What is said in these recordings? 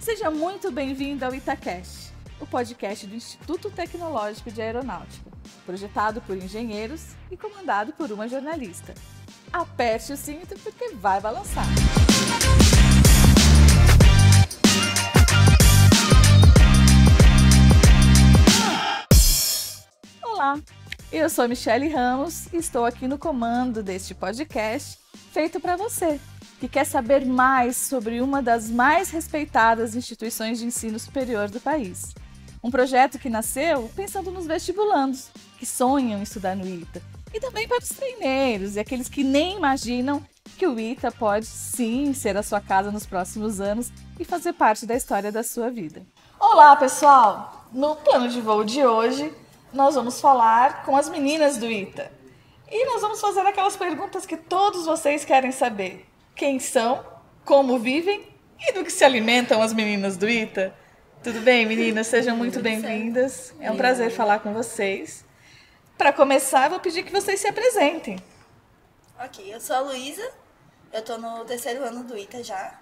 Seja muito bem-vindo ao Itacast, o podcast do Instituto Tecnológico de Aeronáutica, projetado por engenheiros e comandado por uma jornalista. Aperte o cinto porque vai balançar! Olá, eu sou Michele Ramos e estou aqui no comando deste podcast feito para você, que quer saber mais sobre uma das mais respeitadas instituições de ensino superior do país. Um projeto que nasceu pensando nos vestibulandos, que sonham em estudar no ITA, e também para os treineiros e aqueles que nem imaginam que o ITA pode sim ser a sua casa nos próximos anos e fazer parte da história da sua vida. Olá, pessoal! No plano de voo de hoje, nós vamos falar com as meninas do ITA. E nós vamos fazer aquelas perguntas que todos vocês querem saber. Quem são, como vivem e do que se alimentam as meninas do ITA? Tudo bem, meninas? Sejam muito bem-vindas. É um prazer falar com vocês. Para começar, eu vou pedir que vocês se apresentem. Ok, eu sou a Luísa, eu tô no terceiro ano do ITA já.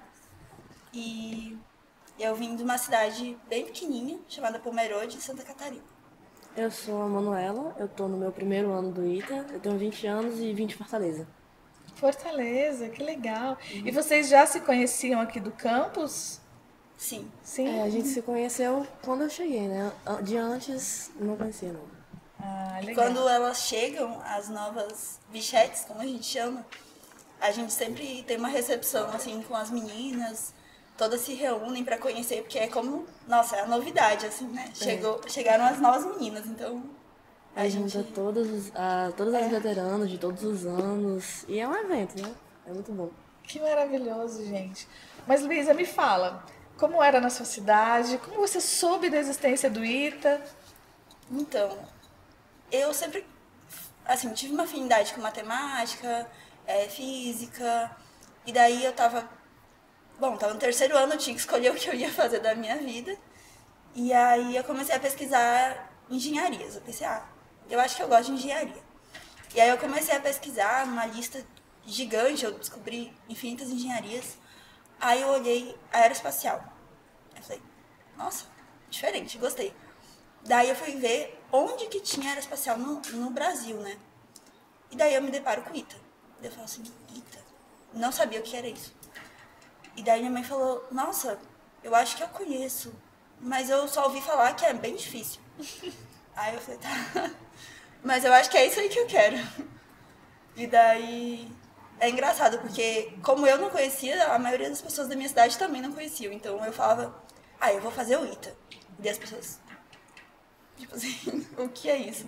E eu vim de uma cidade bem pequenininha, chamada Pomerode, Santa Catarina. Eu sou a Manuela, eu tô no meu primeiro ano do ITA, eu tenho 20 anos e vim de Fortaleza. Fortaleza, que legal. E vocês já se conheciam aqui do campus? Sim. Sim? A gente se conheceu quando eu cheguei, né? De antes, não conhecia não. Ah, E legal. quando elas chegam, as novas bichetes, como a gente chama, a gente sempre tem uma recepção assim com as meninas, todas se reúnem para conhecer, porque é como, nossa, é a novidade, assim, né? Chegaram as novas meninas, então A gente junta todas as veteranas de todos os anos, e é um evento, né? É muito bom. Que maravilhoso, gente. Mas, Luísa, me fala, como era na sua cidade? Como você soube da existência do ITA? Então, eu sempre, assim, tive uma afinidade com matemática, física, e daí eu tava no terceiro ano, eu tinha que escolher o que eu ia fazer da minha vida, e aí eu comecei a pesquisar engenharias. Eu pensei, eu acho que eu gosto de engenharia. E aí eu comecei a pesquisar numa lista gigante, eu descobri infinitas engenharias, aí eu olhei aeroespacial. Eu falei, nossa, diferente, gostei. Daí eu fui ver onde que tinha aeroespacial no Brasil, né? E daí eu me deparo com o ITA. Eu falo assim, ITA? Não sabia o que era isso. E daí minha mãe falou, nossa, eu acho que eu conheço, mas eu só ouvi falar que é bem difícil. Aí eu falei, tá, mas eu acho que é isso aí que eu quero. E daí é engraçado, porque como eu não conhecia, a maioria das pessoas da minha cidade também não conheciam. Então eu falava, eu vou fazer o ITA. E as pessoas, tipo assim, o que é isso?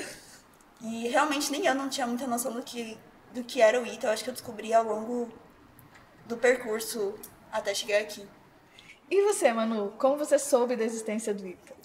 E realmente nem eu não tinha muita noção do que era o ITA. Eu acho que eu descobri ao longo do percurso até chegar aqui. E você, Manu, como você soube da existência do ITA?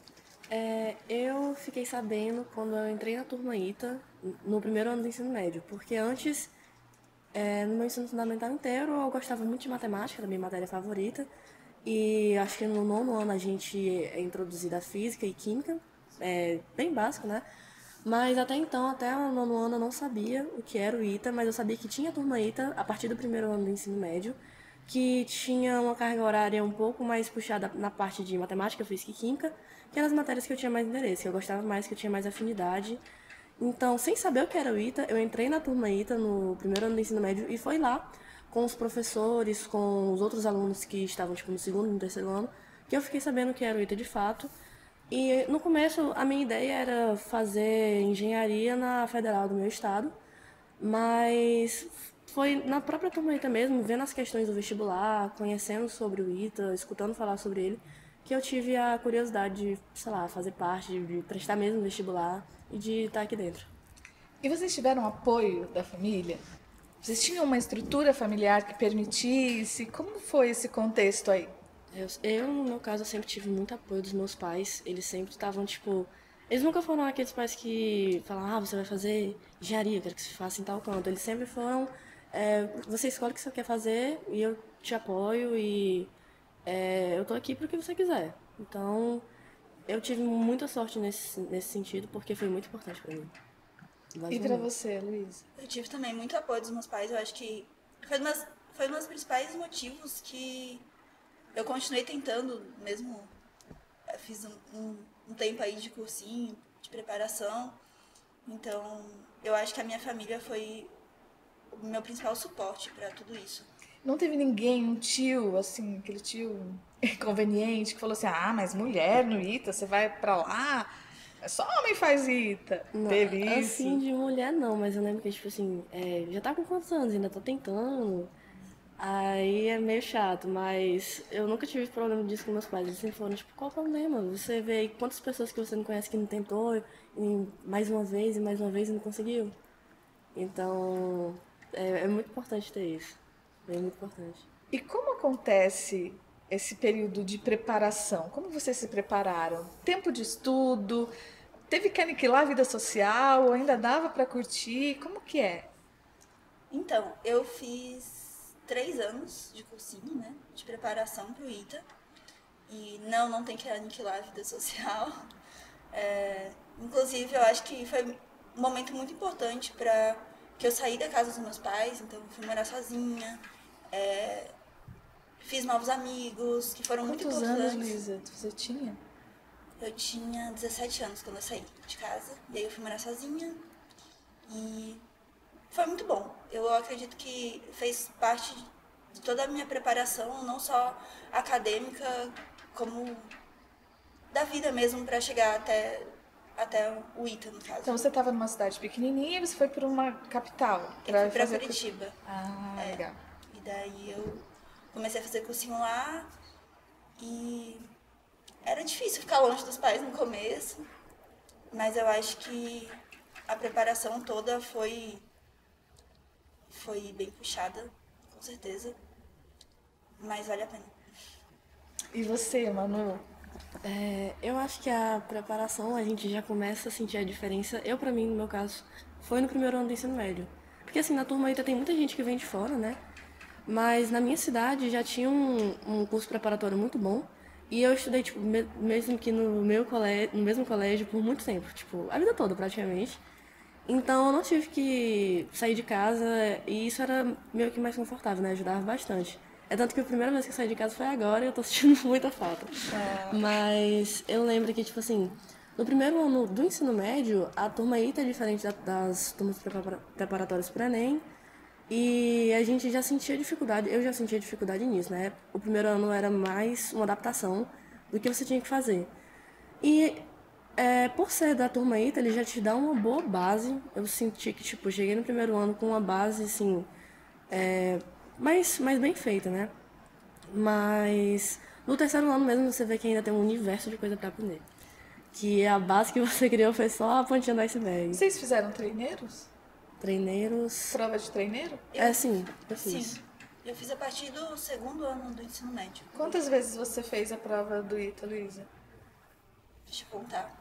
Eu fiquei sabendo quando eu entrei na turma ITA, no primeiro ano do ensino médio, porque antes, no meu ensino fundamental inteiro, eu gostava muito de matemática, era a minha matéria favorita, e acho que no nono ano a gente é introduzida a física e química, bem básico, né? Mas até então, até o nono ano eu não sabia o que era o ITA, mas eu sabia que tinha turma ITA a partir do primeiro ano do ensino médio, que tinha uma carga horária um pouco mais puxada na parte de matemática, física e química, que eram as matérias que eu tinha mais interesse, que eu gostava mais, que eu tinha mais afinidade. Então, sem saber o que era o ITA, eu entrei na turma ITA no primeiro ano do ensino médio e foi lá, com os professores, com os outros alunos que estavam tipo, no segundo e no terceiro ano, que eu fiquei sabendo o que era o ITA de fato. E no começo a minha ideia era fazer engenharia na federal do meu estado, mas foi na própria turma ITA mesmo, vendo as questões do vestibular, conhecendo sobre o ITA, escutando falar sobre ele, que eu tive a curiosidade de, sei lá, fazer parte, de prestar mesmo vestibular e de estar aqui dentro. E vocês tiveram apoio da família? Vocês tinham uma estrutura familiar que permitisse? Como foi esse contexto aí? No meu caso, eu sempre tive muito apoio dos meus pais. Eles sempre estavam, tipo... Eles nunca foram aqueles pais que falam, você vai fazer engenharia, quero que você faça em tal canto. Eles sempre foram, você escolhe o que você quer fazer e eu te apoio e eu tô aqui pro que você quiser. Então, eu tive muita sorte nesse sentido, porque foi muito importante pra mim. E pra você, Luísa? Eu tive também muito apoio dos meus pais. Eu acho que foi um dos principais motivos que eu continuei tentando, mesmo fiz um tempo aí de cursinho, de preparação. Então, eu acho que a minha família foi o meu principal suporte para tudo isso. Não teve ninguém, um tio, assim, aquele tio inconveniente que falou assim, ah, mas mulher no ITA, você vai pra lá, só homem faz ITA. Não, Teve assim, isso? de mulher não, mas eu lembro que, tipo assim, já tá com quantos anos? Ainda tô tentando. Aí é meio chato, mas eu nunca tive problema disso com meus pais. Eles sempre falaram, tipo, qual o problema? Você vê quantas pessoas que você não conhece que não tentou, e mais uma vez e mais uma vez e não conseguiu. Então, é muito importante ter isso. É muito importante. E como acontece esse período de preparação? Como vocês se prepararam? Tempo de estudo? Teve que aniquilar a vida social? Ou ainda dava para curtir? Como que é? Então, eu fiz 3 anos de cursinho, né? De preparação pro ITA. E não tem que aniquilar a vida social. Inclusive, eu acho que foi um momento muito importante para que eu saí da casa dos meus pais, então eu fui morar sozinha. Fiz novos amigos, que foram muito Quantos importantes. anos, Luísa, você tinha? Eu tinha 17 anos quando eu saí de casa. E aí eu fui morar sozinha. E foi muito bom. Eu acredito que fez parte de toda a minha preparação, não só acadêmica, como da vida mesmo, para chegar até o ITA, no caso. Então você estava numa cidade pequenininha e você foi para uma capital? Eu fui para fazer Curitiba. Ah, legal. E daí eu comecei a fazer cursinho lá e era difícil ficar longe dos pais no começo, mas eu acho que a preparação toda foi bem puxada, com certeza, mas vale a pena. E você, Manu? Eu acho que a preparação a gente já começa a sentir a diferença. Pra mim, no meu caso, foi no primeiro ano do ensino médio. Porque assim, na turma ainda tem muita gente que vem de fora, né? Mas na minha cidade já tinha um curso preparatório muito bom. E eu estudei, tipo, mesmo que no mesmo colégio por muito tempo. Tipo, a vida toda, praticamente. Então eu não tive que sair de casa e isso era meio que mais confortável, né? Ajudava bastante. É tanto que a primeira vez que eu saí de casa foi agora e eu tô sentindo muita falta. Mas eu lembro que, tipo assim, no primeiro ano do ensino médio, a turma ITA é diferente das turmas preparatórias para Enem. E a gente já sentia dificuldade, eu já sentia dificuldade nisso, né? O primeiro ano era mais uma adaptação do que você tinha que fazer. E por ser da turma ITA, ele já te dá uma boa base. Eu senti que, tipo, cheguei no primeiro ano com uma base, assim, mais bem feita, né? Mas no terceiro ano mesmo você vê que ainda tem um universo de coisa pra aprender. Que a base que você criou foi só a pontinha do iceberg. Vocês fizeram treineiros? Treineiros... Prova de treineiro? Sim, eu fiz. Sim, eu fiz a partir do 2º ano do ensino médio. Quantas vezes você fez a prova do ITA, Luísa? Deixa eu contar.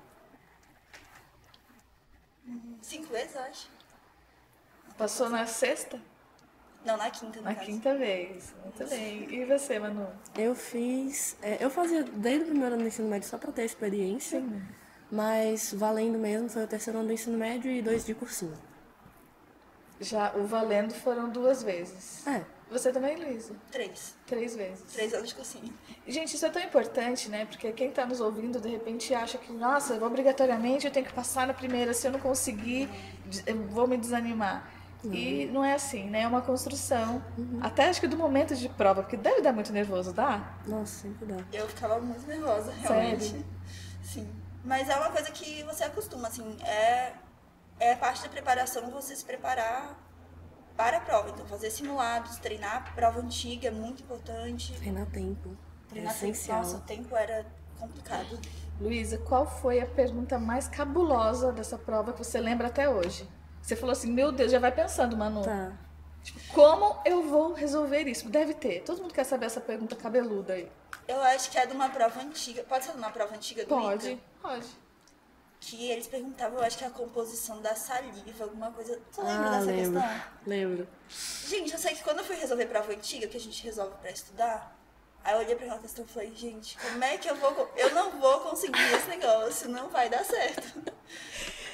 5 vezes, eu acho. Passou na sexta? Não, na quinta, no Na caso. quinta vez. Muito bem. E você, Manu? Eu fiz... eu fazia desde o primeiro ano do ensino médio só pra ter experiência. Sim. Mas valendo mesmo foi o terceiro ano do ensino médio e 2 de cursinho. Já o valendo foram 2 vezes. Você também, Luísa? 3. 3 vezes. 3 anos de cursinho. Gente, isso é tão importante, né? Porque quem tá nos ouvindo, de repente, acha que, nossa, obrigatoriamente eu tenho que passar na primeira. Se eu não conseguir, eu vou me desanimar. E não é assim, né? É uma construção. Até acho que do momento de prova, porque deve dar muito nervoso, dá? Nossa, sempre dá. Eu ficava muito nervosa, realmente. Sério? Sim. Mas é uma coisa que você acostuma, assim. É parte da preparação você se preparar para a prova. Então, fazer simulados, treinar prova antiga é muito importante. Treinar tempo. Treinar essencial. Nossa, o tempo era complicado. Luísa, qual foi a pergunta mais cabulosa dessa prova que você lembra até hoje? Você falou assim, meu Deus, já vai pensando, Manu. Tá. Tipo, como eu vou resolver isso? Deve ter. Todo mundo quer saber essa pergunta cabeluda aí. Eu acho que é de uma prova antiga. Pode ser de uma prova antiga do Pode, ITA? pode. Que eles perguntavam, eu acho que a composição da saliva, alguma coisa. Tu lembra dessa lembro. questão? Lembro. Gente, eu sei que quando eu fui resolver prova antiga, que a gente resolve pra estudar, aí eu olhei pra aquela questão e falei, gente, como é que eu vou... Eu não vou conseguir esse negócio, não vai dar certo.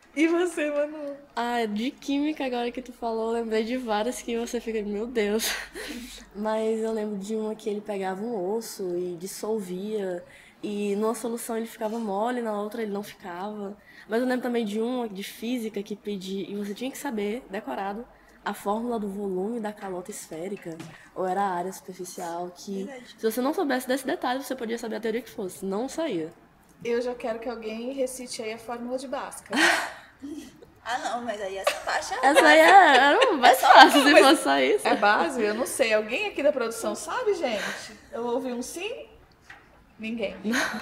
E você, Manu? Ah, de química, agora que tu falou, eu lembrei de várias que você fica, meu Deus. Mas eu lembro de uma que ele pegava um osso e dissolvia, e numa solução ele ficava mole, na outra ele não ficava. Mas eu lembro também de uma de física que pedia, e você tinha que saber, decorado, a fórmula do volume da calota esférica, ou era a área superficial, que Verdade. se você não soubesse desse detalhe, você podia saber a teoria que fosse, não saía. Eu já quero que alguém recite aí a fórmula de Bhaskara. Ah, não, mas aí essa parte é Essa aí era mais fácil se fosse só isso. É base? Eu não sei. Alguém aqui da produção sabe, gente? Eu ouvi um sim? Ninguém.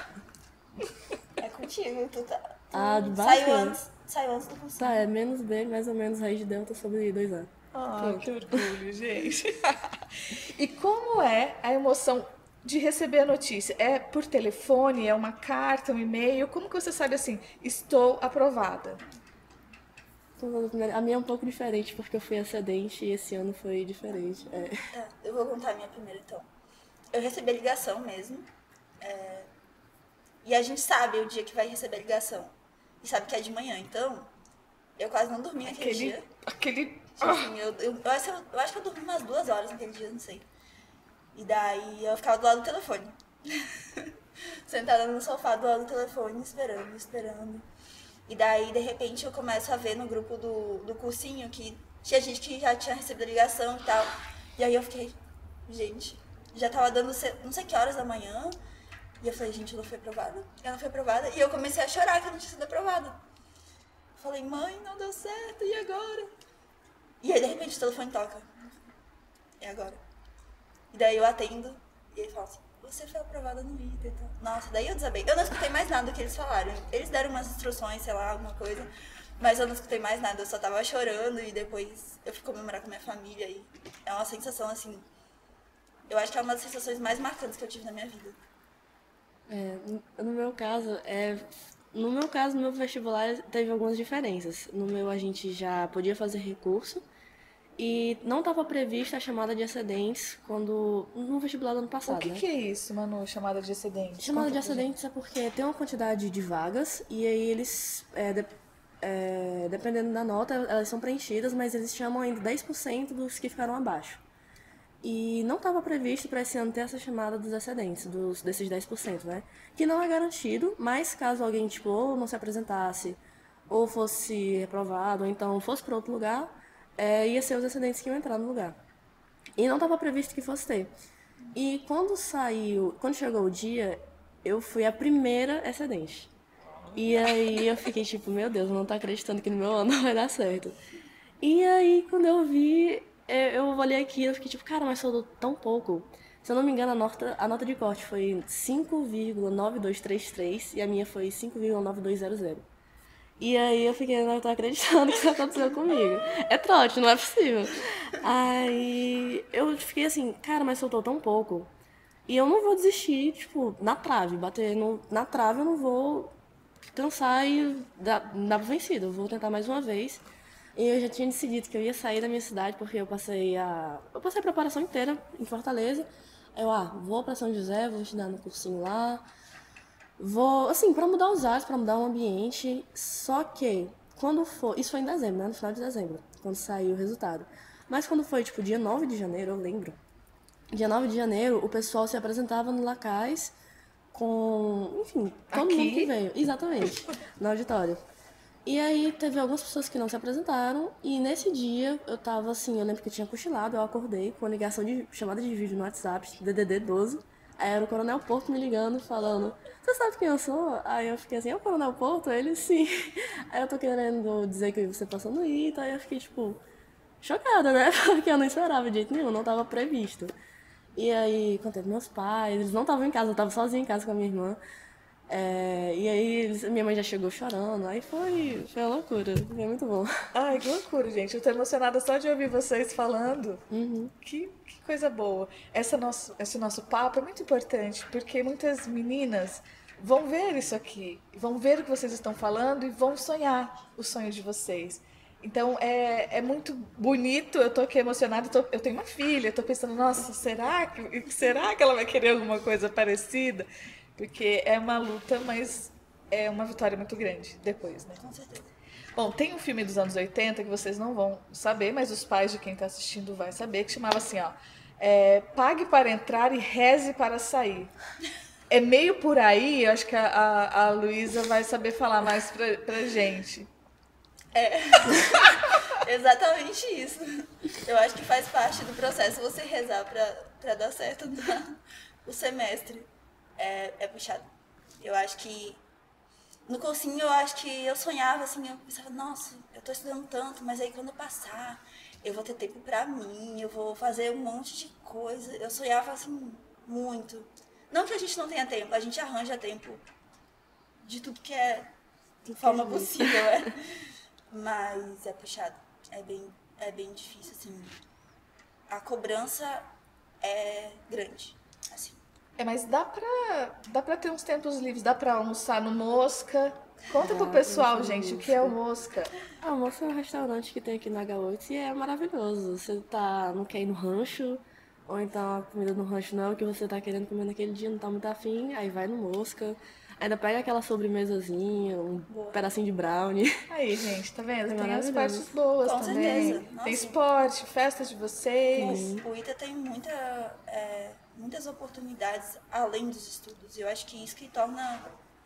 É contigo, tu tá. Ah, de Bhaskara? Saiu antes do curso. Tá, é menos B, mais ou menos raiz de delta sobre 2A. Ah, que orgulho, gente. E como é a emoção de receber a notícia? É por telefone? É uma carta, um e-mail? Como que você sabe assim, estou aprovada? A minha é um pouco diferente, porque eu fui excedente e esse ano foi diferente. É. Tá, eu vou contar a minha primeira então. Eu recebi a ligação mesmo. E a gente sabe o dia que vai receber a ligação. E sabe que é de manhã, então eu quase não dormi naquele dia. Aquele... Assim, eu acho que eu dormi umas 2 horas naquele dia, não sei. E daí eu ficava do lado do telefone. Sentada no sofá do lado do telefone, esperando. E daí, de repente, eu começo a ver no grupo do cursinho que tinha gente que já tinha recebido a ligação e tal. E aí eu fiquei, gente, já tava dando não sei que horas da manhã. E eu falei, gente, eu não fui aprovada. Eu não fui aprovada. E eu comecei a chorar que eu não tinha sido aprovada. Falei, mãe, não deu certo, e agora? E aí, de repente, o telefone toca. E agora? E daí eu atendo, e ele fala assim, você foi aprovada no ITA e tal. Nossa, daí eu desabei. Eu não escutei mais nada do que eles falaram. Eles deram umas instruções, sei lá, alguma coisa. Mas eu não escutei mais nada, eu só tava chorando e depois eu fui comemorar com a minha família. E é uma sensação, assim, eu acho que é uma das sensações mais marcantes que eu tive na minha vida. No meu caso, no meu vestibular teve algumas diferenças. No meu, a gente já podia fazer recurso e não estava prevista a chamada de excedentes no vestibular do ano O passado, que né? que é isso, Manu, chamada de excedente? Chamada Conta de pra gente. excedentes é porque tem uma quantidade de vagas e aí eles, dependendo da nota, elas são preenchidas, mas eles chamam ainda 10% dos que ficaram abaixo. E não estava previsto para esse ano ter essa chamada dos excedentes, desses 10%, né? Que não é garantido, mas caso alguém, tipo, ou não se apresentasse, ou fosse reprovado, ou então fosse para outro lugar, ia ser os excedentes que iam entrar no lugar. E não estava previsto que fosse ter. E quando chegou o dia, eu fui a primeira excedente. E aí eu fiquei tipo, meu Deus, eu não tô acreditando que no meu ano vai dar certo. E aí, quando eu vi, eu olhei aqui e eu fiquei tipo, cara, mas faltou tão pouco. Se eu não me engano, a nota de corte foi 5,9233 e a minha foi 5,9200. E aí eu fiquei, não tô acreditando que isso aconteceu comigo. É trote, não é possível. Aí eu fiquei assim, cara, mas faltou tão pouco. E eu não vou desistir, tipo, na trave. Na trave eu não vou cansar e dar por vencido. Eu vou tentar mais uma vez. E eu já tinha decidido que eu ia sair da minha cidade porque eu passei a preparação inteira em Fortaleza. Vou pra São José, vou estudar no cursinho lá. Vou, assim, pra mudar os ares, pra mudar o ambiente. Só que, isso foi em dezembro, né? No final de dezembro, quando saiu o resultado. Mas quando foi, tipo, dia 9 de janeiro, eu lembro. Dia 9 de janeiro, o pessoal se apresentava no Lacais com, enfim, todo mundo que veio. Exatamente, no auditório. E aí teve algumas pessoas que não se apresentaram e nesse dia eu tava assim, eu lembro que eu tinha cochilado, eu acordei com a ligação de chamada de vídeo no WhatsApp, DDD 12. Aí era o Coronel Porto me ligando, falando, você sabe quem eu sou? Aí eu fiquei assim, é o Coronel Porto? Ele, sim. Aí eu tô querendo dizer que você passou no ITA, aí eu fiquei tipo, chocada, né? Porque eu não esperava de jeito nenhum, não tava previsto. E aí contei pros meus pais, eles não estavam em casa, eu tava sozinha em casa com a minha irmã. E aí minha mãe já chegou chorando, aí foi uma loucura, foi muito bom. Ai, que loucura, gente. Eu tô emocionada só de ouvir vocês falando. Que coisa boa. Esse nosso papo é muito importante, porque muitas meninas vão ver isso aqui, vão ver o que vocês estão falando e vão sonhar o sonho de vocês. Então, é muito bonito, eu tô aqui emocionada, eu tenho uma filha, eu tô pensando, nossa, será que ela vai querer alguma coisa parecida? Porque é uma luta, mas é uma vitória muito grande depois, né? Com certeza. Bom, tem um filme dos anos 80 que vocês não vão saber, mas os pais de quem está assistindo vai saber, que chamava assim, ó, pague para entrar e reze para sair. É meio por aí, eu acho que a Luísa vai saber falar mais pra gente. Exatamente isso. Eu acho que faz parte do processo você rezar pra dar certo o semestre. É puxado. Eu acho que no cursinho eu acho que eu sonhava assim, eu pensava, nossa, eu tô estudando tanto, mas aí quando eu passar, eu vou ter tempo pra mim, eu vou fazer um monte de coisa. Eu sonhava assim muito. Não que a gente não tenha tempo, a gente arranja tempo de tudo que é de forma possível, Mas é puxado. É bem difícil, assim. A cobrança é grande, assim. Mas dá pra ter uns tempos livres, dá pra almoçar no Mosca. Conta pro pessoal, gente, o que é o Mosca. Ah, o Mosca é um restaurante que tem aqui na H8 e é maravilhoso. Você não quer ir no rancho, ou então a comida no rancho não é o que você tá querendo comer naquele dia, não tá muito afim, aí vai no Mosca. Ainda pega aquela sobremesazinha, um pedacinho de brownie. Aí, gente, tá vendo? É Tem as maravilhoso. partes boas Com também. certeza. Nossa. Tem esporte, festas de vocês. O ITA tem muitas oportunidades além dos estudos. Eu acho que isso que torna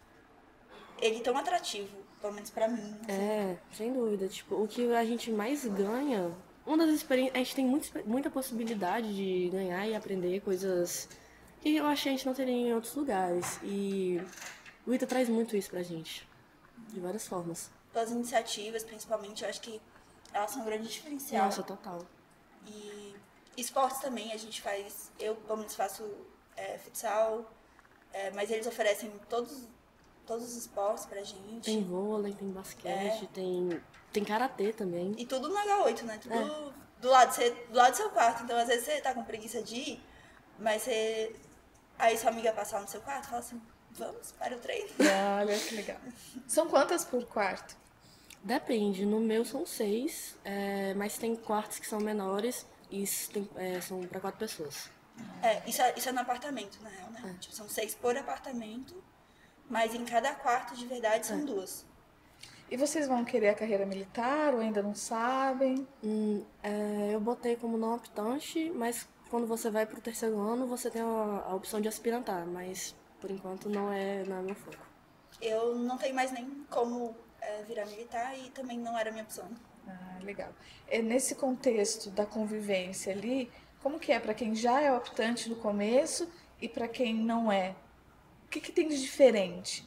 ele tão atrativo, pelo menos pra mim. É, sem dúvida. Tipo, o que a gente mais ganha, uma das experiências, a gente tem muita possibilidade de ganhar e aprender coisas que eu achei que a gente não teria em outros lugares. E o ITA traz muito isso pra gente, de várias formas. As iniciativas, principalmente, eu acho que elas são um grande diferencial. Nossa, total. E esportes também, a gente faz, eu pelo menos faço futsal, mas eles oferecem todos os esportes pra gente. Tem vôlei, tem basquete, tem karatê também. E tudo no H8, né? Tudo do lado do seu quarto. Então, às vezes, você tá com preguiça de ir, mas aí sua amiga passar no seu quarto e fala assim, vamos para o treino. Olha que legal. São quantas por quarto? Depende, no meu são 6, mas tem quartos que são menores e são para 4 pessoas. Isso é no apartamento, na real, né? Tipo, são 6 por apartamento, mas em cada quarto, de verdade, são 2. E vocês vão querer a carreira militar ou ainda não sabem? Eu botei como não optante, mas quando você vai pro terceiro ano, você tem a opção de aspirantar, mas por enquanto não é meu foco. Eu não tenho mais nem como virar militar e também não era minha opção. Ah, legal. Nesse contexto da convivência ali, como que é para quem já é optante no começo e para quem não é? O que tem de diferente?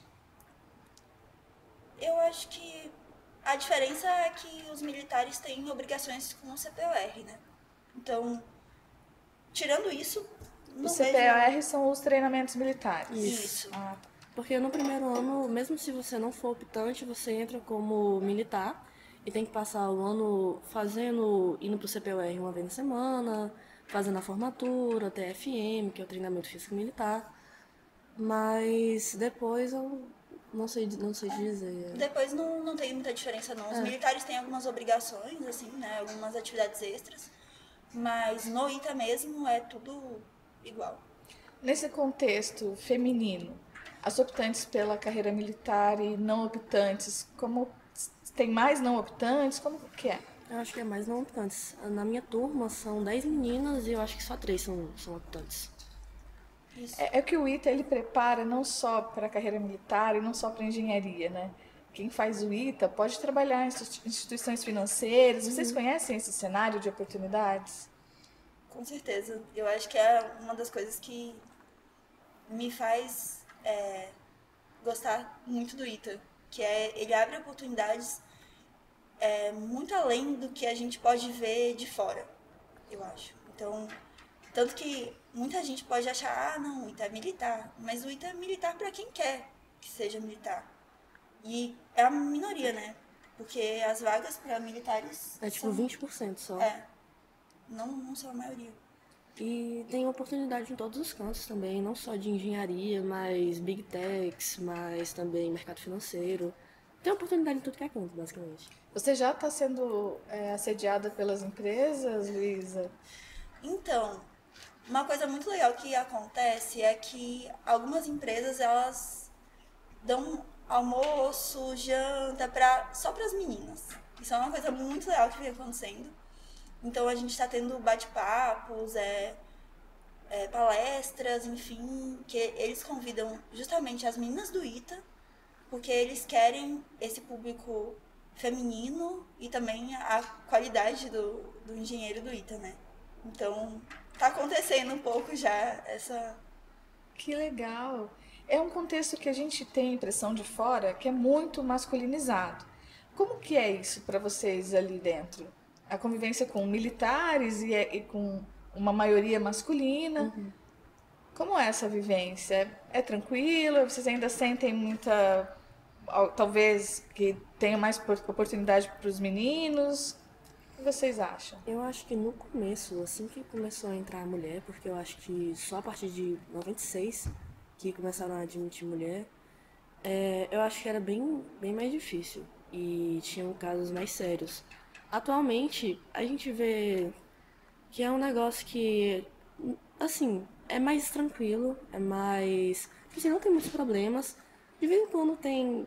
Eu acho que a diferença é que os militares têm obrigações com o CPOR, né? Então, tirando isso, não Os vejo... CPOR são os treinamentos militares. Isso. Ah, Porque no primeiro ano, mesmo se você não for optante, você entra como militar e tem que passar o ano indo pro CPUR uma vez na semana, fazendo a formatura, TFM, que é o treinamento físico militar. Mas depois eu não sei te dizer. Depois não tem muita diferença, não. Os militares têm algumas obrigações, assim, né? Algumas atividades extras. Mas no ITA mesmo é tudo igual. nesse contexto feminino, as optantes pela carreira militar e não optantes, como tem mais não optantes, como que é? Eu acho que é mais não optantes. Na minha turma são 10 meninas e eu acho que só 3 são optantes. Isso. É que o ITA ele prepara não só para a carreira militar e não só para engenharia, né? Quem faz o ITA pode trabalhar em instituições financeiras. Vocês conhecem esse cenário de oportunidades? Com certeza. Eu acho que é uma das coisas que me faz gostar muito do ITA, que ele abre oportunidades muito além do que a gente pode ver de fora, eu acho. Então, tanto que muita gente pode achar, não, o ITA é militar, mas o ITA é militar para quem quer que seja militar. E é a minoria, né? Porque as vagas para militares É tipo 20% só. não são a maioria. E tem oportunidade em todos os cantos também, não só de engenharia, mas big techs, mas também mercado financeiro. Tem oportunidade em tudo que é canto, basicamente. Você já está sendo assediada pelas empresas, Luísa? Então, uma coisa muito legal que acontece é que algumas empresas, elas dão almoço, janta, só para as meninas. Isso é uma coisa muito legal que vem acontecendo. Então a gente está tendo bate-papos, palestras, enfim, que eles convidam justamente as meninas do ITA, porque eles querem esse público feminino e também a qualidade do engenheiro do ITA, né? Então, tá acontecendo um pouco já essa... Que legal! É um contexto que a gente tem a impressão de fora que é muito masculinizado. Como que é isso para vocês ali dentro? A convivência com militares e com uma maioria masculina. Como é essa vivência? É tranquila? Vocês ainda sentem muita... Talvez que tenha mais oportunidade para os meninos? O que vocês acham? Eu acho que no começo, assim que começou a entrar a mulher, porque eu acho que só a partir de 96 que começaram a admitir mulher, eu acho que era bem mais difícil e tinham casos mais sérios. Atualmente, a gente vê que é um negócio que, assim, é mais tranquilo, é mais... Assim, não tem muitos problemas. De vez em quando tem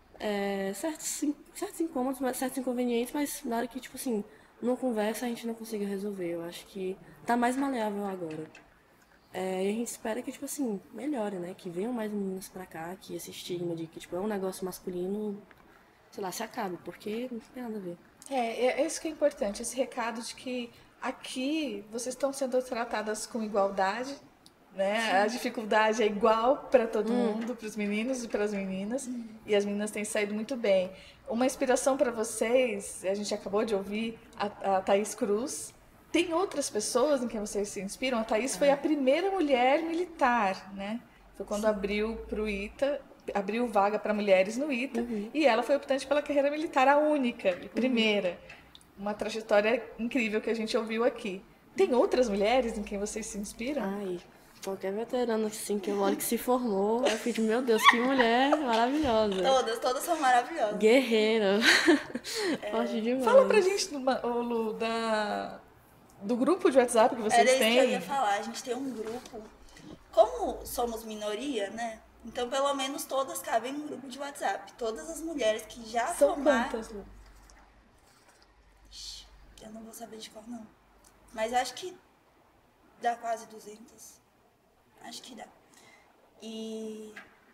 certos incômodos, certos inconvenientes, mas na hora que, tipo assim, numa conversa a gente não consiga resolver. Eu acho que tá mais maleável agora. E a gente espera que, tipo assim, melhore, né? Que venham mais meninas pra cá, que esse estigma de que, tipo, é um negócio masculino, sei lá, se acabe, porque não tem nada a ver. É isso que é importante, esse recado de que aqui vocês estão sendo tratadas com igualdade, né? Sim. A dificuldade é igual para todo mundo, para os meninos e para as meninas, e as meninas têm saído muito bem. Uma inspiração para vocês, a gente acabou de ouvir a Thaís Cruz. Tem outras pessoas em quem vocês se inspiram? A Thaís foi a primeira mulher militar, né? Foi quando abriu para o ITA, abriu vaga para mulheres no ITA, e ela foi optante pela carreira militar, a única e primeira. Uma trajetória incrível que a gente ouviu aqui. Tem outras mulheres em quem vocês se inspiram? Ai, qualquer veterano assim que eu olho que se formou, eu fico, meu Deus, que mulher maravilhosa. Todas são maravilhosas. Guerreira. Forte demais. Fala pra gente, Lu, do grupo de WhatsApp que vocês têm. Era isso que eu ia falar, a gente tem um grupo. Como somos minoria, né? Então, pelo menos todas cabem no grupo de WhatsApp. Todas as mulheres que já São formaram... quantas, Lu? Eu não vou saber de qual, não. Mas acho que dá quase 200. Acho que dá. E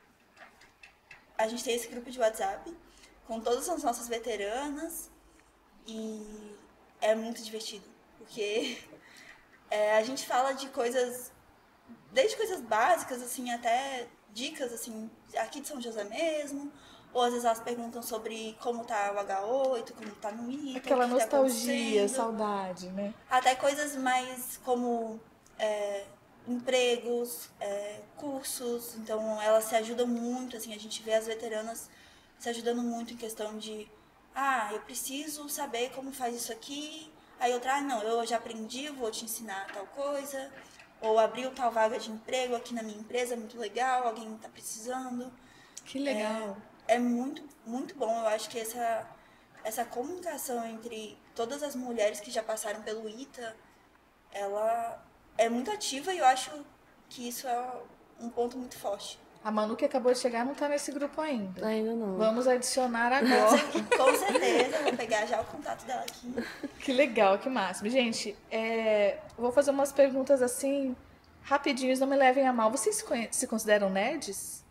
a gente tem esse grupo de WhatsApp com todas as nossas veteranas e é muito divertido, porque a gente fala de coisas, desde coisas básicas, assim, até dicas, assim, aqui de São José mesmo, ou às vezes elas perguntam sobre como tá o H8, como tá no ITA, aquela o que nostalgia, tá saudade, né? até coisas mais como empregos, cursos. Então elas se ajudam muito, assim, a gente vê as veteranas se ajudando muito em questão de eu preciso saber como faz isso aqui. Aí outra, não, eu já aprendi, vou te ensinar tal coisa. Ou abriu tal vaga de emprego aqui na minha empresa, muito legal, alguém está precisando. Que legal. É muito, muito bom. Eu acho que essa comunicação entre todas as mulheres que já passaram pelo ITA, ela é muito ativa e eu acho que isso é um ponto muito forte. A Manu, que acabou de chegar, não está nesse grupo ainda. Ainda não. Vamos adicionar agora. Com certeza, vou pegar já o contato dela aqui. Que legal, que máximo. Gente, vou fazer umas perguntas assim, rapidinhos, não me levem a mal. Vocês se consideram nerds?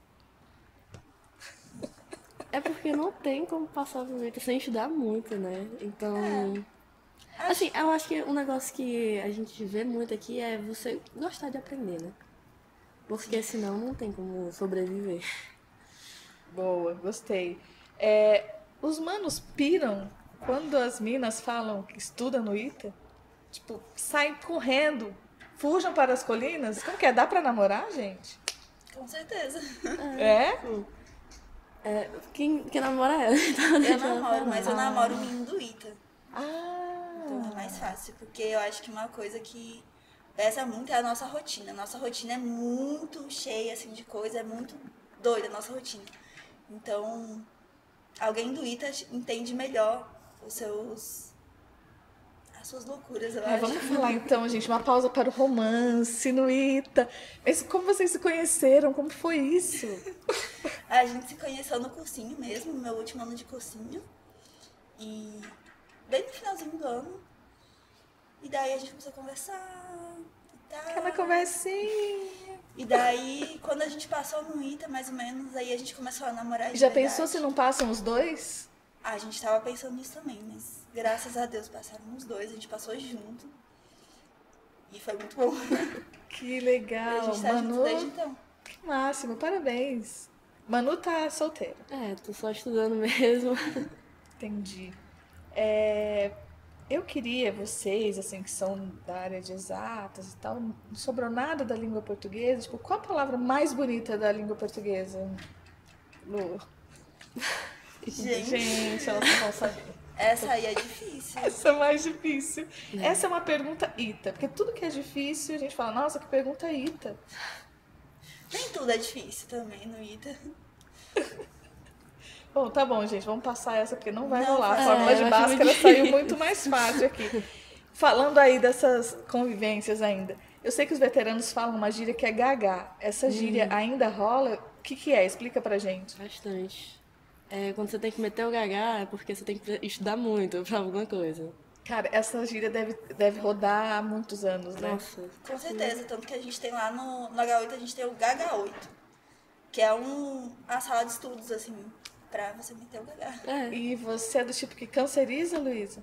É porque não tem como passar por isso sem estudar muito, né? Então... Assim, eu acho que um negócio que a gente vê muito aqui é você gostar de aprender, né? Porque senão não tem como sobreviver. Boa, gostei. Os manos piram quando as minas falam que estudam no ITA? Tipo, saem correndo, fujam para as colinas? Como que é? Dá pra namorar, gente? Com certeza. Quem namora ela? Eu namoro, mas eu namoro o menino do ITA. Então é mais fácil, porque eu acho que uma coisa que pesa muito é a nossa rotina. A nossa rotina é muito cheia, assim, de coisa, é muito doida a nossa rotina. Então, alguém do ITA entende melhor as suas loucuras, eu acho. Vamos falar então, gente, uma pausa para o romance no ITA. Mas como vocês se conheceram? Como foi isso? A gente se conheceu no cursinho mesmo, no meu último ano de cursinho. E bem no finalzinho do ano. E daí a gente começou a conversar e tal. Aquela conversinha. E daí, quando a gente passou no ITA, mais ou menos, aí a gente começou a namorar de Já verdade. pensou se não passam os dois? A gente tava pensando nisso também, mas graças a Deus passaram os dois, a gente passou junto. E foi muito bom. Que E a legal. gente tá junto Manu, desde então. que máximo, parabéns. Manu tá solteira. Tô só estudando mesmo. Entendi. Eu queria vocês, assim, que são da área de exatas e tal, não sobrou nada da língua portuguesa. Tipo, qual a palavra mais bonita da língua portuguesa? Lu. Gente, elas não vão saber. Essa aí é difícil. Essa é mais difícil. Essa é uma pergunta ita, porque tudo que é difícil a gente fala, nossa, que pergunta ita. Nem tudo é difícil também no ITA. Bom, tá bom, gente, vamos passar essa porque não vai Não, rolar. A é, fórmula de eu acho Bhaskara muito saiu difícil. muito mais fácil aqui. Falando aí dessas convivências ainda. Eu sei que os veteranos falam uma gíria que é gagá. Essa gíria ainda rola? O que é? Explica pra gente. Bastante. Quando você tem que meter o gagá, é porque você tem que estudar muito pra alguma coisa. Cara, essa gíria deve rodar há muitos anos, né? Nossa. Com certeza, tanto que a gente tem lá no H8, a gente tem o Gaga8, que é a sala de estudos, assim, pra você meter o gagá. E você é do tipo que canceriza, Luísa?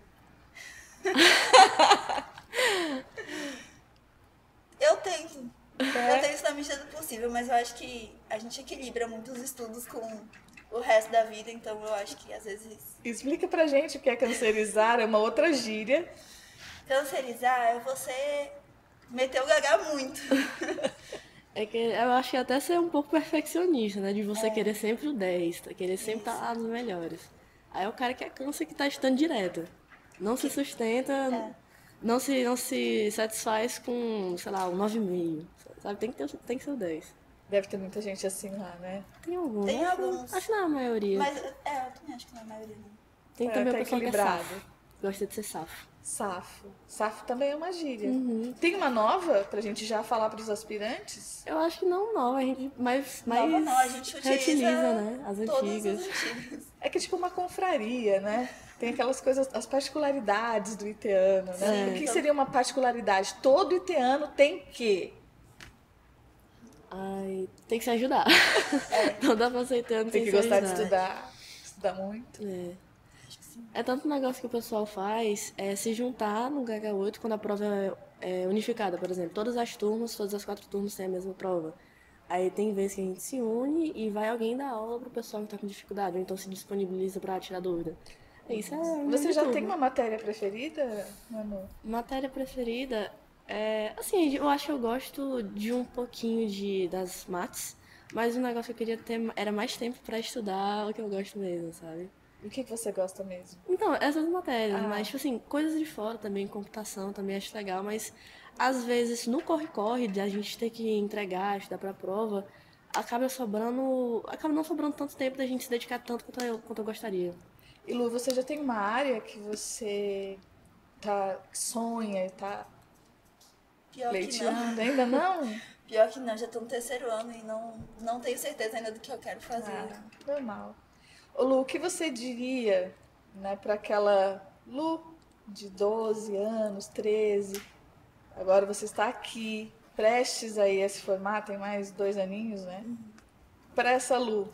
Eu tento. Eu tento na medida do possível, mas eu acho que a gente equilibra muito os estudos com o resto da vida, então eu acho que às vezes Explica pra gente o que é cancerizar, é uma outra gíria. cancerizar é você meter o gagá muito. É que eu acho que até ser um pouco perfeccionista, né? De você querer sempre o 10, querer sempre estar lá nos melhores. Aí é o cara que é câncer que tá estudando direto. Não se sustenta, não se satisfaz com, sei lá, um 9,5. Sabe? Tem que ser o 10. Deve ter muita gente assim lá, né? Tem alguns. Tem alguns. Acho que não é a maioria. Mas eu também acho que não é a maioria, não. Tem também o tá pessoal que é equilibrado. safo. Gosta de ser safo. Safo. Safo também é uma gíria. Tem uma nova pra gente já falar pros aspirantes? Eu acho que não nova, a gente mais Nova não, a gente utiliza reutiliza, né? As todas antigas. as antigas. É que é tipo uma confraria, né? Tem aquelas coisas, as particularidades do iteano, né? Sim, O que então- seria uma particularidade? Todo iteano tem que. Ai, tem que se ajudar. Não dá pra aceitar, Tem que se gostar de ajudar. estudar muito. É tanto negócio que o pessoal faz, se juntar no Gaga8 quando a prova é unificada, por exemplo. Todas as 4 turmas têm a mesma prova. Aí tem vezes que a gente se une e vai alguém dar aula pro pessoal que tá com dificuldade, ou então se disponibiliza pra tirar dúvida. Isso é Você já tudo. tem uma matéria preferida, Manu? Matéria preferida, assim, eu acho que eu gosto de um pouquinho das mates, mas o negócio que eu queria ter era mais tempo pra estudar o que eu gosto mesmo, sabe? O que você gosta mesmo? Então, essas matérias, mas, tipo assim, coisas de fora também, computação também acho legal, mas às vezes no corre-corre de a gente ter que entregar, estudar pra prova, acaba não sobrando tanto tempo da gente se dedicar tanto quanto eu gostaria. E Lu, você já tem uma área que você sonha e tá Pior que não. pleiteando? Ainda não? Pior que não, já tô no terceiro ano e não tenho certeza ainda do que eu quero fazer. Normal. Ô Lu, o que você diria, né, para aquela Lu de 12 anos, 13, agora você está aqui, prestes aí a se formar, tem mais 2 aninhos, né? Para essa Lu,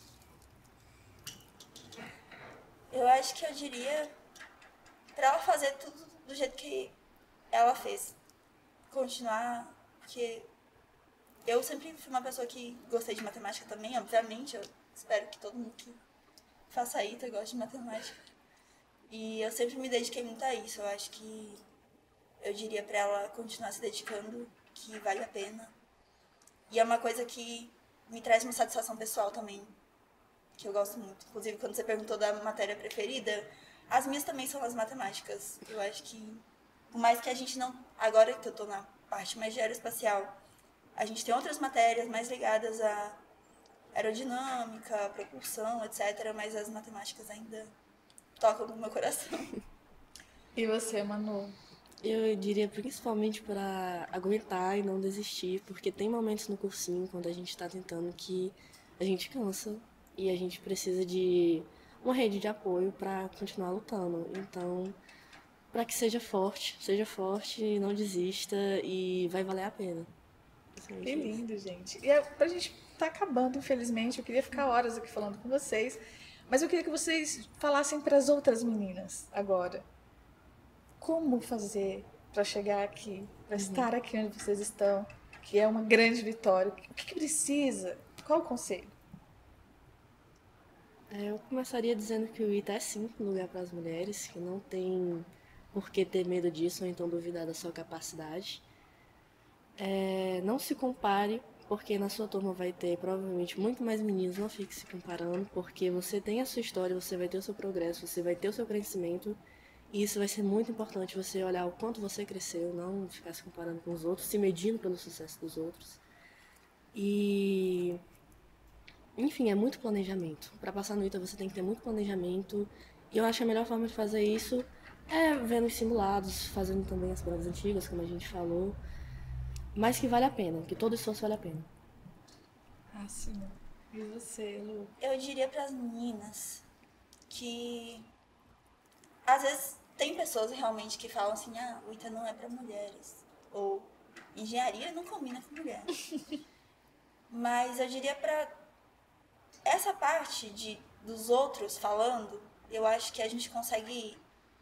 Eu acho que eu diria pra ela fazer tudo do jeito que ela fez. Continuar, porque eu sempre fui uma pessoa que gostei de matemática também, obviamente. Eu espero que todo mundo que faça ITA goste de matemática. E eu sempre me dediquei muito a isso. Eu acho que eu diria pra ela continuar se dedicando, que vale a pena. E é uma coisa que me traz uma satisfação pessoal também, que eu gosto muito. Inclusive, quando você perguntou da matéria preferida, as minhas também são as matemáticas. Eu acho que, por mais que a gente não... Agora que eu tô na parte mais de aeroespacial, a gente tem outras matérias mais ligadas a aerodinâmica, propulsão, etc. Mas as matemáticas ainda tocam no meu coração. e você, Manu? Eu diria principalmente para aguentar e não desistir, porque tem momentos no cursinho, quando a gente está tentando, que a a gente cansa e a gente precisa de uma rede de apoio para continuar lutando. Então, para que seja forte, não desista e vai valer a pena. Que lindo, gente. E pra gente tá acabando, infelizmente, eu queria ficar horas aqui falando com vocês, mas eu queria que vocês falassem para as outras meninas agora. Como fazer para chegar aqui, para estar aqui onde vocês estão, que é uma grande vitória? O que precisa? Qual o conselho? Eu começaria dizendo que o ITA é sim um lugar para as mulheres, que não tem por que ter medo disso ou então duvidar da sua capacidade. Não se compare, porque na sua turma vai ter provavelmente muito mais meninos, não fique se comparando, porque você tem a sua história, você vai ter o seu progresso, você vai ter o seu crescimento, e isso vai ser muito importante, você olhar o quanto você cresceu, não ficar se comparando com os outros, se medindo pelo sucesso dos outros. E, enfim, é muito planejamento. Para passar no ITA você tem que ter muito planejamento, e eu acho que a melhor forma de fazer isso é vendo os simulados, fazendo também as provas antigas, como a gente falou, mas que vale a pena, que todo esforço vale a pena. Ah, sim. E você, Lu? Eu diria para as meninas que às vezes tem pessoas realmente que falam assim, o ITA não é para mulheres, ou engenharia não combina com mulher. Mas eu diria para essa parte dos outros falando, eu acho que a gente consegue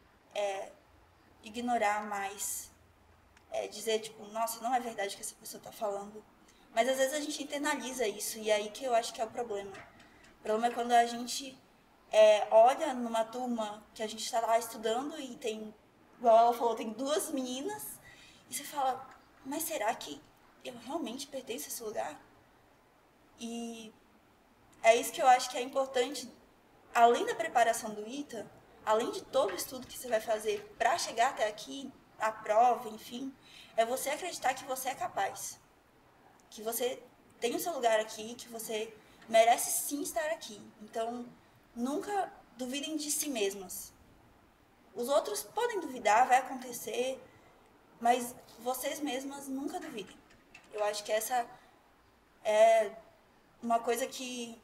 ignorar mais. Dizer, tipo, nossa, não é verdade que essa pessoa está falando. Mas às vezes a gente internaliza isso, e é aí que eu acho que é o problema. O problema é quando a gente olha numa turma que a gente está lá estudando e tem, igual ela falou, tem 2 meninas, e você fala, mas será que eu realmente pertenço a esse lugar? E é isso que eu acho que é importante, além da preparação do ITA, além de todo o estudo que você vai fazer para chegar até aqui, a prova, enfim, é você acreditar que você é capaz. Que você tem o seu lugar aqui, que você merece sim estar aqui. Então, nunca duvidem de si mesmas. Os outros podem duvidar, vai acontecer, mas vocês mesmas nunca duvidem. Eu acho que essa é uma coisa que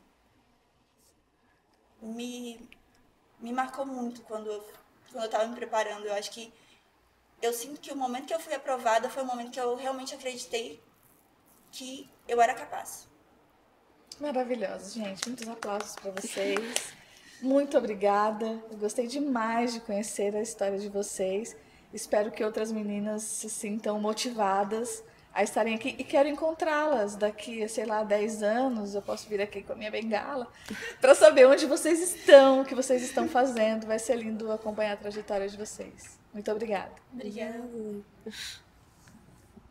me marcou muito quando eu estava me preparando. Eu acho que eu sinto que o momento que eu fui aprovada foi o momento que eu realmente acreditei que eu era capaz. Maravilhoso, gente. Muitos aplausos para vocês. Muito obrigada. Eu gostei demais de conhecer a história de vocês. Espero que outras meninas se sintam motivadas a estarem aqui e quero encontrá-las daqui a, sei lá, 10 anos. Eu posso vir aqui com a minha bengala para saber onde vocês estão, o que vocês estão fazendo. Vai ser lindo acompanhar a trajetória de vocês. Muito obrigada. Obrigada. Obrigada.